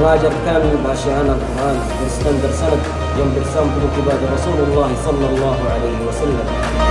mengajar kami bacaan Al-Quran bersanad yang bersambung kepada Rasulullah sallallahu alaihi wasallam.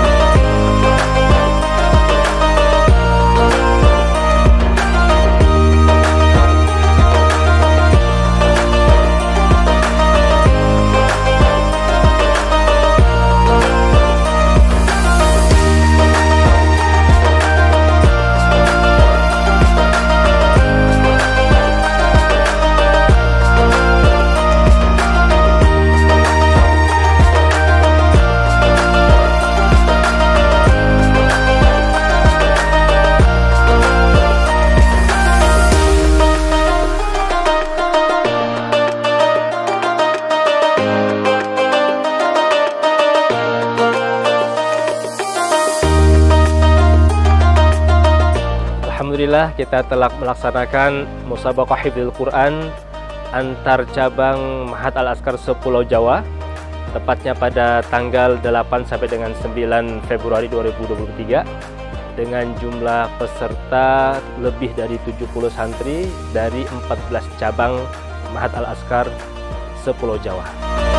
Alhamdulillah kita telah melaksanakan musabaqah hifdzul Quran antar cabang Ma'had Al-Azkar se-Pulau Jawa, tepatnya pada tanggal 8 sampai dengan 9 Februari 2023 dengan jumlah peserta lebih dari 70 santri dari 14 cabang Ma'had Al-Azkar se-Pulau Jawa.